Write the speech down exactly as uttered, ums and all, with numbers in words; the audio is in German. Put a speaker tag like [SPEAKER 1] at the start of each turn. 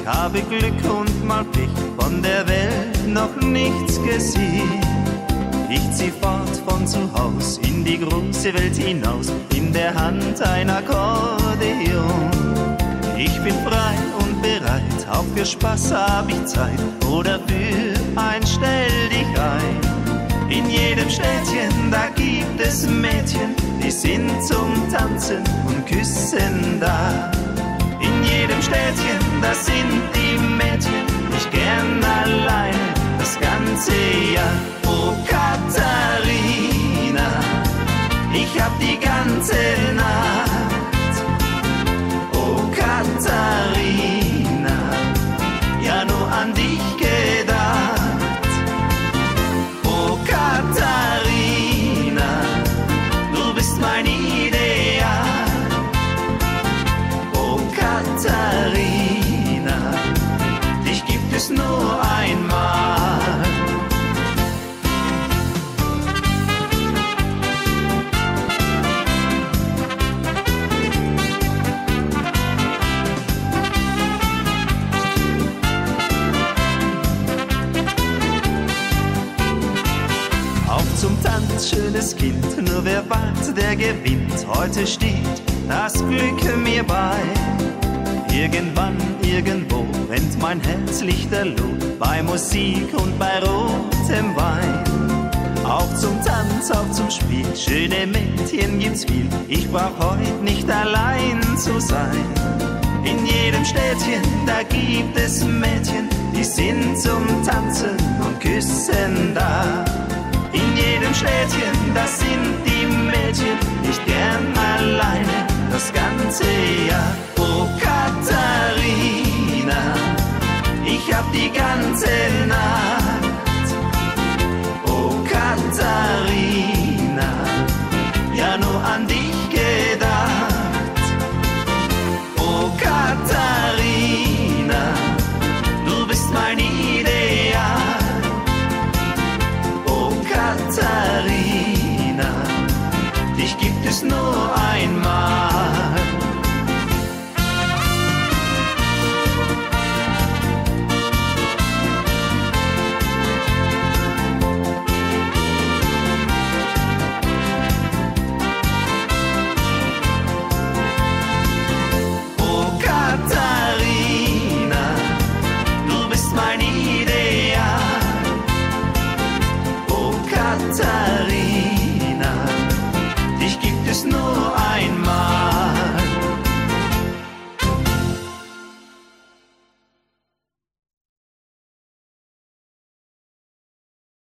[SPEAKER 1] habe Glück und mal Pech, von der Welt noch nichts gesehen. Ich zieh fort von zu Haus in die große Welt hinaus, in der Hand ein Akkordeon. Ich bin frei und bereit, auch für Spaß hab ich Zeit oder für ein Stell dich ein. In jedem Städtchen, da gibt es Mädchen, die sind zum Tanzen und Küssen da. In jedem Städtchen, da sind die Mädchen nicht gern alleine das ganze Jahr. Oh Katharina, ich hab die ganze Nacht. Oh Katharina, ja nur an dich gedacht. Oh Katharina, du bist mein Ideal. Oh Katharina, dich gibt es nur einmal. Zum Tanz, schönes Kind, nur wer wagt, der gewinnt. Heute steht das Glück mir bei. Irgendwann, irgendwo brennt mein Herz lichterloh, bei Musik und bei rotem Wein. Auch zum Tanz, auch zum Spiel, schöne Mädchen gibt's viel. Ich brauch heut nicht allein zu sein. In jedem Städtchen, da gibt es Mädchen, die sind zum Tanzen und Küssen da. In jedem Städtchen, das sind die Mädchen nicht gern alleine das ganze Jahr. Oh Katharina, ich hab die ganze Nacht.